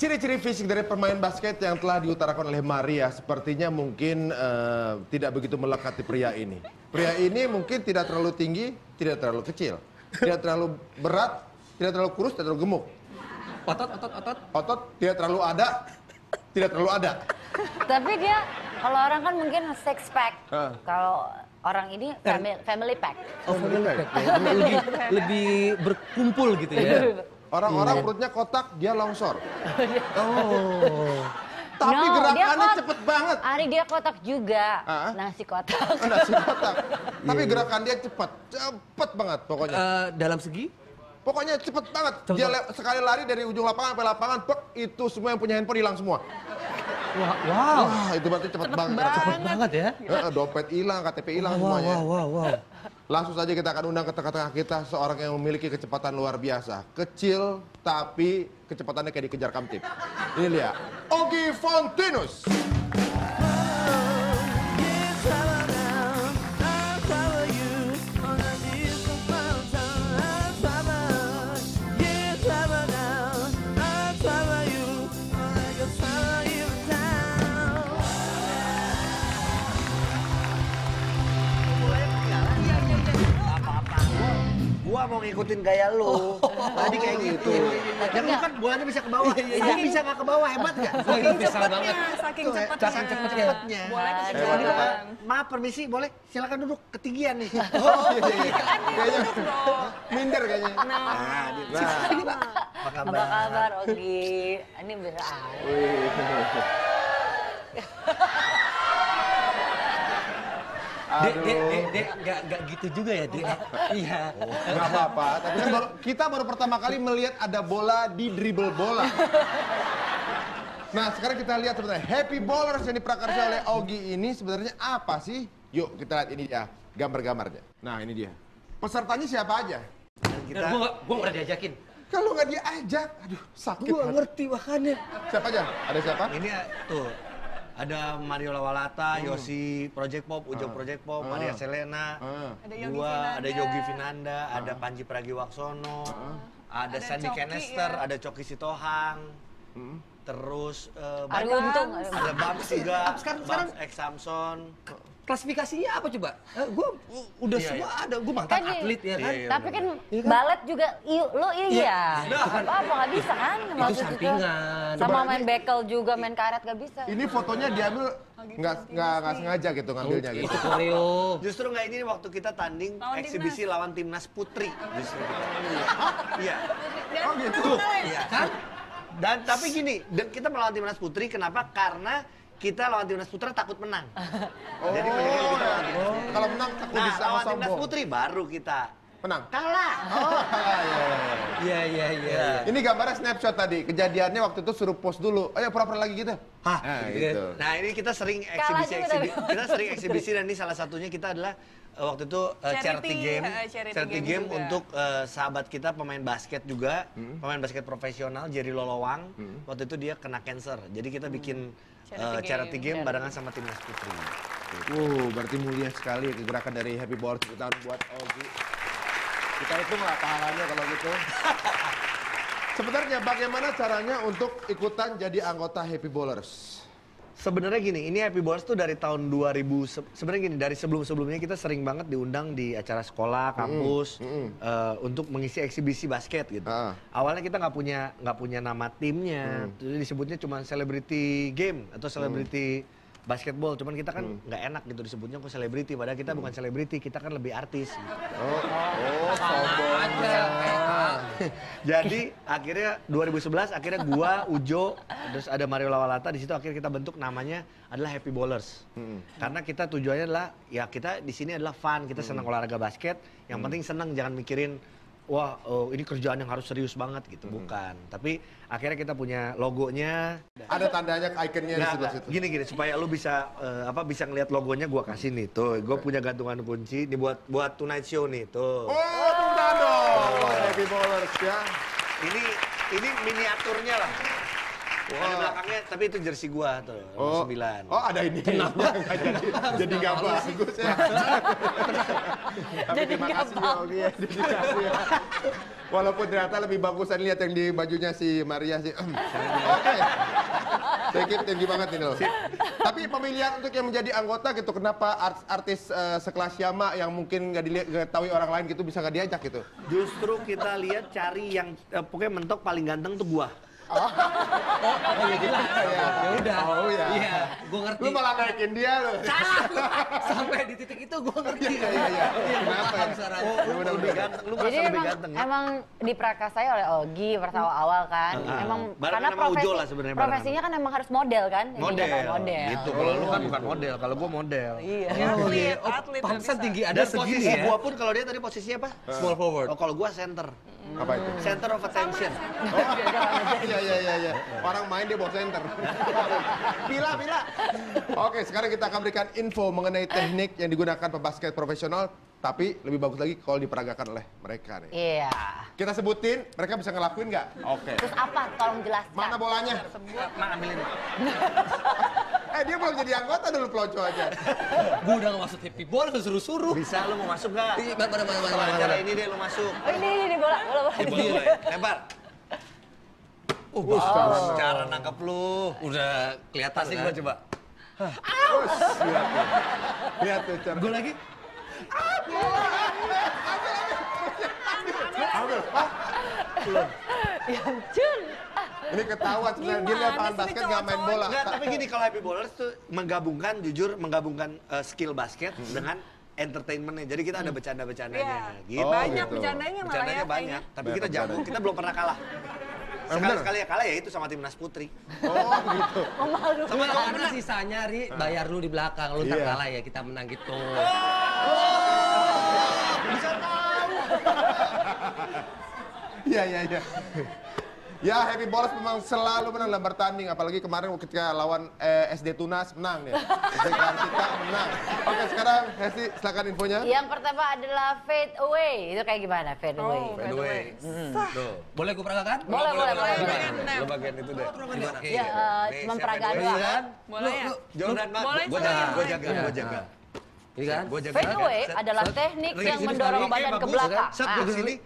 Ciri-ciri fisik dari pemain basket yang telah diutarakan oleh Maria sepertinya mungkin tidak begitu melekat di pria ini. Pria ini mungkin tidak terlalu tinggi, tidak terlalu kecil, tidak terlalu berat, tidak terlalu kurus, tidak terlalu gemuk. Otot tidak terlalu ada, tidak terlalu ada. Tapi dia, kalau orang kan mungkin six pack. Kalau orang ini family pack. Oh, family pack. Lebih berkumpul gitu ya. Orang-orang perutnya kotak, dia longsor. Oh. Tapi No, gerakannya cepet banget. Ari dia kotak juga, nasi kotak. Nasi kotak. Tapi gerakan dia cepet banget pokoknya. Dalam segi? Pokoknya cepet banget. Dia sekali lari dari ujung lapangan sampai lapangan, itu semua yang punya handphone hilang semua. Wow. Wah, itu berarti cepet banget. Cepet banget ya. Dompet hilang, KTP hilang semuanya. Wow. Langsung saja kita akan undang ke tengah-tengah kita seorang yang memiliki kecepatan luar biasa. Kecil, tapi kecepatannya kayak dikejar kamtip. Ini dia, Ogi Fontinus. Gua mau ngikutin gaya lu. Tadi kayak gitu. Dan lu kan bolanya bisa ke bawah. Ini bisa nggak ke bawah, hebat nggak? Saking cepetnya. Boleh kecepatan. Maaf, permisi, boleh? Silakan duduk, ketinggian nih. Kayaknya minder kayaknya. Apa Apa kabar Ogi? Ini bisa. Dek, nggak gitu juga ya, Dek. Iya. Nggak apa-apa, tapi kan kita baru pertama kali melihat ada bola di dribble bola. Nah, sekarang kita lihat sebenarnya Happy Ballers yang diprakarsai oleh Ogi ini sebenarnya apa sih? Yuk kita lihat ini dia, gambar-gambarnya. Nah, ini dia. Pesertanya siapa aja? Gua nggak diajakin. Kalau nggak diajak, aduh sakit. Gua ngerti makanya. Siapa aja? Ada siapa? Ini tuh. Ada Mario Lawalata, Yosi Project Pop, Ujo Project Pop, Maria Selena, ada Yogi Vinanda, ada Panji Pragiwaksono, ada Sandy Kennester, ada Coki Sitohang, terus ada Bams juga, Bams X Samson. Klasifikasinya apa coba? Gua udah semua ada, gua mantan atlet ya kan. Tapi kan balet juga, lo iya. Apa nggak bisa kan? Itu sampingan. Sama main bekel juga, main karet nggak bisa. Ini fotonya diambil nggak sengaja gitu ngambilnya gitu. Itu koreo. Justru nggak ini waktu kita tanding eksibisi lawan timnas putri. Justru kita. Iya. Oh gitu. Iya kan? Dan tapi gini, kita melawan timnas putri kenapa? Karena kita lawan timnas putra takut menang. Jadi kita lawan timnas putri. Kalau menang takut bisa lawan sombong. timnas putri baru kita Menang. kalah. Oh, Iya. Ini gambarnya snapshot tadi. Kejadiannya waktu itu suruh post dulu. Ayo pura-pura lagi gitu. Hah, gitu. Nah, ini kita sering eksibisi dan ini salah satunya kita adalah waktu itu charity game untuk sahabat kita pemain basket juga, pemain basket profesional Jerry Lolowang. Waktu itu dia kena cancer. Jadi kita bikin charity game barengan sama timnas putri. Berarti mulia sekali kegerakan dari Happy Ballers tahun buat Ogi. Kita hitung lah pahalanya kalau gitu. Sebenarnya bagaimana caranya untuk ikutan jadi anggota Happy Ballers? Sebenarnya gini, ini Happy Ballers tuh dari tahun 2000. Sebenarnya gini, dari sebelum-sebelumnya kita sering banget diundang di acara sekolah, kampus untuk mengisi eksibisi basket gitu. Awalnya kita nggak punya nama timnya, jadi disebutnya cuma celebrity game atau celebrity basketball. Cuman kita kan nggak enak gitu disebutnya kok selebriti, padahal kita bukan selebriti, kita kan lebih artis. Gitu. Sombong aja. Jadi akhirnya 2011 akhirnya gua, Ujo, terus ada Mario Lawalata, di situ akhirnya kita bentuk namanya adalah Happy Ballers. Karena kita tujuannya adalah ya kita di sini adalah fun, kita senang olahraga basket, yang penting senang, jangan mikirin wah ini kerjaan yang harus serius banget gitu, bukan. Tapi akhirnya kita punya logonya. Ada tandanya, ikonnya di sebelah situ. Gini supaya lu bisa bisa ngelihat logonya, gua kasih nih tuh. Gua punya gantungan kunci ini buat Tonight Show nih tuh. Oh, tepuk tangan dong. Happy Ballers ya. Ini miniaturnya lah. Ada belakangnya, tapi itu jersey gua tuh, nomor 9. Oh, ada ini. Kenapa? Jadi nggak bagus ya. Tapi terima kasih ya, Ogi ya. Dedikasi ya. Walaupun ternyata lebih bagusan lihat yang di bajunya si Maria sih. Oke. Thank you banget ini loh. Tapi pemilihan untuk yang menjadi anggota gitu, kenapa artis sekelas Yama yang mungkin nggak diketahui orang lain gitu bisa nggak diajak gitu? Justru kita lihat cari yang pokoknya mentok paling ganteng tuh gua. Oh ya jelas. Ya udah. Oh iya. Iya, gua ngerti. Lu malah naikin dia lu. Salah. Sampai di titik itu gua ngerti. Iya. Kenapa ya? Lu lebih ganteng, lu Jadi merasa lebih emang, ganteng ya? emang diperakasai oleh Ogi pas awal-awal kan. Emang Barang karena sama Ujo lah sebenarnya, barang profesinya kan emang harus model kan. Model. Model. Gitu. Kalau lu kan bukan model, kalau gua model. Iya. Atlet. Pantesan tinggi ada Dan segini posisi ya. gua pun kalau dia tadi posisinya apa? Small forward. Oh, kalau gua center. Apa itu? Center of attention. Iya. Orang main dia bawa center. Bila. Oke, sekarang kita akan berikan info mengenai teknik yang digunakan pebasket profesional, tapi lebih bagus lagi kalau diperagakan oleh mereka nih. Iya. Kita sebutin, mereka bisa ngelakuin nggak? Oke. Terus apa? Tolong jelaskan. Mana bolanya? Mak ambilin. Dia belum jadi anggota dulu pelonco aja. Gua udah nggak masuk happy ball, suruh-suruh. Bisa lu mau masuk nggak? Mana. Cara ini deh lu masuk. Oh ini bola. Lebar. Cara nangkep lu. Udah kelihatan Pasti kan? gua coba. Lihat tuh cara. Gue lagi. Ambil. Ya Jun. Ini ketahuan sebenarnya dia lapangan basket nggak main bola. Enggak, tapi gini kalau Happy Ballers tuh menggabungkan skill basket dengan entertainmentnya. Jadi kita ada bercanda-bercandanya. Gitu. Banyak gitu. bercandanya malah ya. Bercandanya banyak. Tapi kita Banyak jago, kita belum pernah kalah. Sekali-sekali ya kalah ya itu sama timnas putri. Oh gitu. Sama karena sisanya Ri bayar lu di belakang, lu ntar Iya. kalah ya kita menang gitu. Bisa tahu. Iya. Ya, Happy Ballers memang selalu menang dalam bertanding, apalagi kemarin ketika lawan SD Tunas menang ya. SD Kartika menang. Oke, sekarang Hesti silakan infonya. Yang pertama adalah fade away. Itu kayak gimana fade away? By the way. Tuh. Boleh gue peragakan? Boleh. Lu bagian itu deh. Ya, cuma peragaan Iya doang. kan? Boleh ya? Jordan, Mak. Boleh, Gua jaga. Ini kan? Gua jaga. Fade away adalah teknik yang mendorong badan ke belakang. Set gua di sini.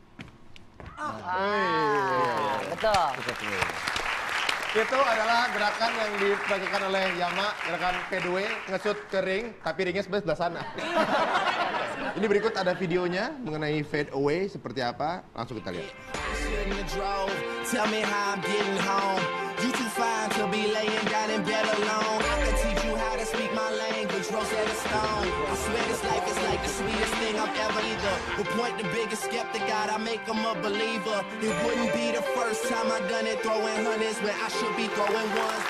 Betul. Itu adalah gerakan yang dilakukan oleh Yama, gerakan fade ngesut ke ring, tapi ringnya sebelah sana. Ini berikut ada videonya mengenai fade away seperti apa, langsung kita lihat. Tell me how I'm getting home. You too fine to be laying down in bed alone. I can teach you how to speak my language, roll set of stone. I swear this life is like the sweetest thing I've ever either. Who point the biggest skeptic out, I make him a believer. It wouldn't be the first time I done it, throwing hundreds when I should be throwing ones.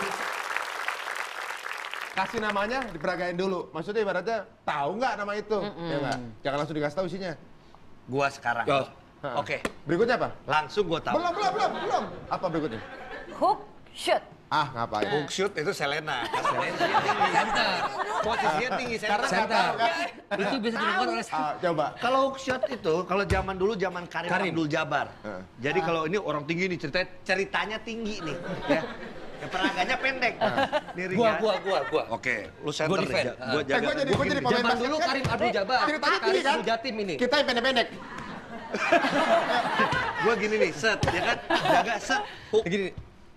Kasih namanya, diperagain dulu. Maksudnya ibaratnya, tahu nggak nama itu? Ya nggak? Jangan langsung dikasih tahu isinya. Gua sekarang. Yo. Oke. Berikutnya apa? Langsung gua tahu. Belum. Apa berikutnya? Hook shoot. Ah, ngapain? Hook shoot itu Selena. Posisinya tinggi. Center. Posisinya tinggi. Karena nggak Center. tahu kan? Itu bisa dilakukan oleh Coba. Kalau hook shot itu, kalau zaman dulu zaman Karim Abdul Jabbar. Jadi kalau ini orang tinggi nih ceritanya tinggi nih, ya. Ya peraganya pendek. Nih ringnya. Gua. Oke, lu center Gua deh. defend. Gua jaga. Gua jadi pemain Zaman basket dulu kan? Karim Abdul Jabbar. Ceritanya Karim tinggi kan? Abdul Jatim ini. Kita yang pendek-pendek. Gua gini nih, set, ya kan? Jaga set, hook. Gini.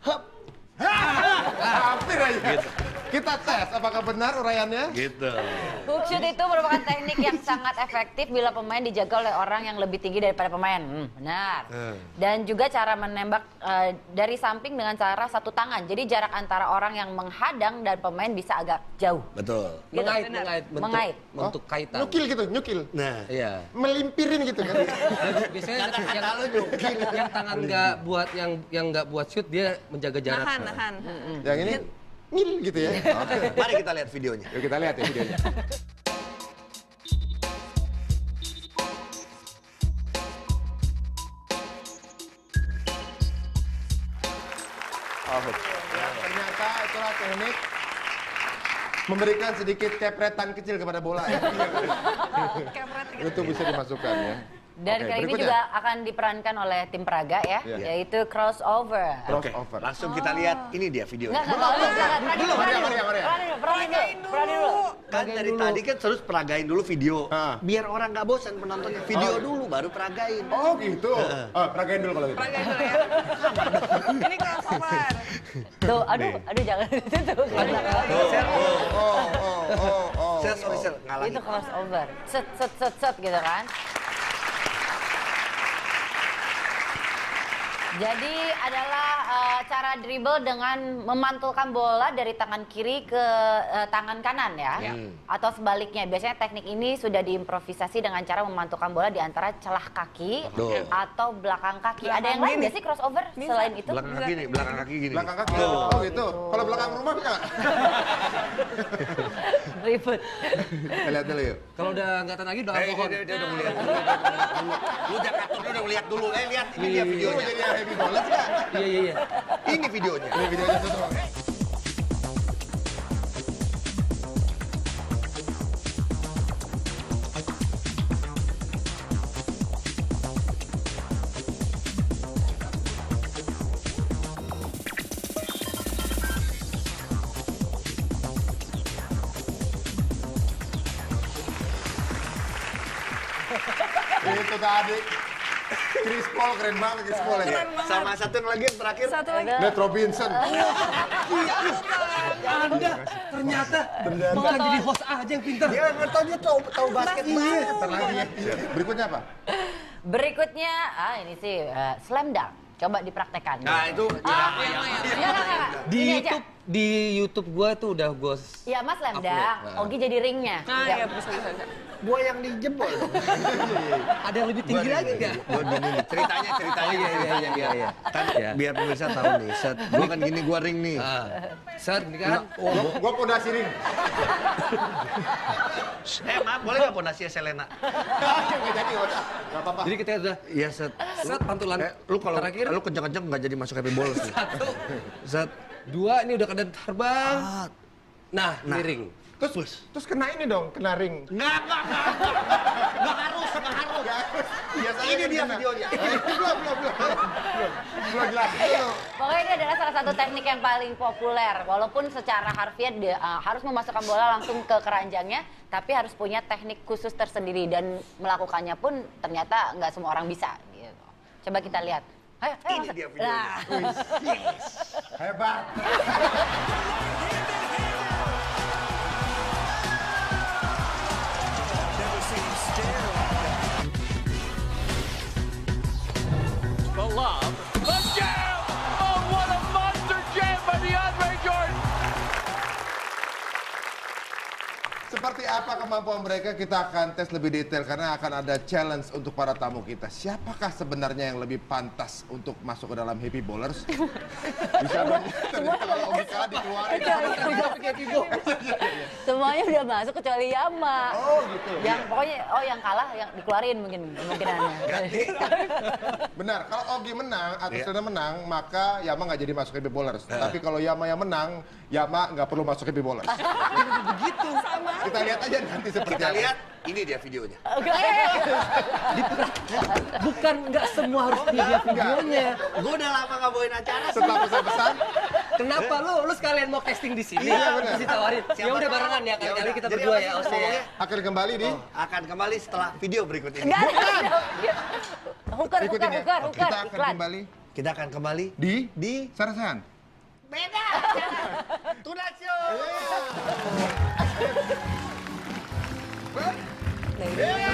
Hampir aja. Kita tes apakah benar uraiannya. Gitu. Hook shoot itu merupakan teknik yang sangat efektif bila pemain dijaga oleh orang yang lebih tinggi daripada pemain. Benar. Dan juga cara menembak dari samping dengan cara satu tangan. Jadi jarak antara orang yang menghadang dan pemain bisa agak jauh. Betul. Mengait bentuk kaitan. Nyukil. Nah, Iya. Melimpirin gitu kan. Biasanya yang tangan nggak buat yang nggak buat shoot dia menjaga jarak. Nahan. Yang ini ngil gitu ya. Oke. mari kita lihat videonya. Yuk kita lihat ya videonya. Ternyata itulah teknik memberikan sedikit kepretan kecil kepada bola ya. Kepret Itu bisa dimasukkan ya. Dan Oke, kali ini berikutnya. juga akan diperankan oleh tim Praga ya, yaitu crossover. Oke, Crossover. langsung kita lihat. Ini dia videonya. Enggak. Maria. Perani dulu. Kan dari tadi kan terus peragain dulu video. Ah. Biar orang nggak bosan penontonnya. Video dulu baru peragain. Oh gitu. Peragain dulu kalau gitu. Ini crossover. Tuh, aduh jangan ditutup. Sorry, Sel, ngalahin. Itu crossover. Set gitu kan. Jadi adalah cara dribble dengan memantulkan bola dari tangan kiri ke tangan kanan ya. Atau sebaliknya. Biasanya teknik ini sudah diimprovisasi dengan cara memantulkan bola di antara celah kaki atau belakang kaki. Ada yang lain nggak sih crossover selain itu? Belakang kaki nih, belakang kaki gini. Belakang kaki. Oh gitu. Kalau belakang rumah bisa nggak? Ribut. Kita lihat dulu yuk. Kalau udah nggak tahan lagi udah alkohol. Dia udah ngeliat dulu. Lu jangan atur, lu udah ngeliat dulu. Lihat ini dia Lu videonya. jadi happy bolas nggak? Iya. Ini videonya. Ini videonya tuh doang. Itu tadi. Chris Paul keren banget Chris Paul ya. Sama satu yang lagi yang terakhir. Satu lagi. Nate Robinson. Anda ternyata bukan jadi host aja yang pintar. Dia nggak tahu, dia tahu basket banget. Ntar lagi ya. Berikutnya apa? Berikutnya, ini sih slam dunk. Coba dipraktekkan. Nah itu. Enggak. Di Ini aja. YouTube di YouTube gua tuh udah gua Ya Mas slam dunk. Ogi jadi ringnya. Iya bisa. Gua yang dijebol dong. ada yang lebih tinggi lagi nggak? Gua gini nih, ceritanya. Iya. Kan biar pemirsa tahu nih, set. Gua kan gini, gua ring nih. Set ini kan. Gua pondasi ring. Maaf, boleh nggak pondasinya Selena? Nggak jadi, nggak apa-apa. Jadi kita udah Iya, set. set pantulan. Lu kalau terakhir lu kenceng-kenceng nggak jadi masuk happy balls nih. satu, Set. dua ini udah kada terbang. Nah, miring. Terus kena ini dong, kena ring. Nggak harus. Biasanya Ini dia kena. videonya. Belum jelas. Pokoknya ini adalah salah satu teknik yang paling populer. Walaupun secara harfiah dia harus memasukkan bola langsung ke keranjangnya, tapi harus punya teknik khusus tersendiri dan melakukannya pun ternyata nggak semua orang bisa. Gitu. Coba kita lihat. Ayo, Ini masuk. dia videonya. Hebat. The lob. The jam! Oh, what a monster jam by DeAndre Jordan! Seperti apa kemampuan mereka kita akan tes lebih detail karena akan ada challenge untuk para tamu kita. Siapakah sebenarnya yang lebih pantas untuk masuk ke dalam Happy Bowlers? Bisa dong. Ternyata kalau Ogi kalah dikeluarin. Semuanya udah masuk kecuali Yama. Oh gitu. Yang pokoknya yang kalah yang dikeluarin mungkin kemungkinannya. Benar, kalau Ogi menang atau Selena menang, maka Yama nggak jadi masuk Happy Bowlers. Tapi kalau Yama yang menang, Yama nggak perlu masuk Happy Bowlers. Begitu sama. Kita lihat aja nanti seperti Kita apa. lihat, ini dia videonya. Bukan nggak semua harus dia videonya. Gua udah lama nggak bawain acara. Setelah pesan-pesan, Kenapa lu sekalian mau casting di sini? Iya, benar. Terus ditawarin. Ya udah barengan ya, kali-kali kita Jadi berdua apa ya, sih Ose ya. ngomongnya? akan kembali di Akan kembali setelah video berikut ini. Enggak ada. Hukar, berikutnya. Kita akan iklan. kembali Kita akan kembali di Sarasan. beda. Tonight Show. Yeah.